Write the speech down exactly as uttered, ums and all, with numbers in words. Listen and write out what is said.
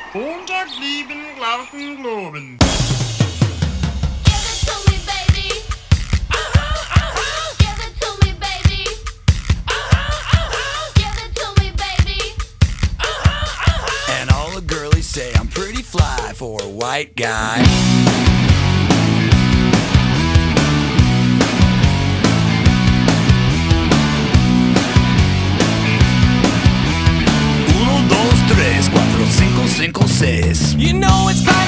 Montag lieben, glauben, globen. Give it to me, baby. Uh-huh, uh-huh. Give it to me, baby. Uh-huh, uh-huh. Give it to me, baby. Uh-huh, uh-huh. And all the girlies say I'm pretty fly for a white guy. Uno, dos, tres, cuatro, cinco, cinco, seis. You know it's like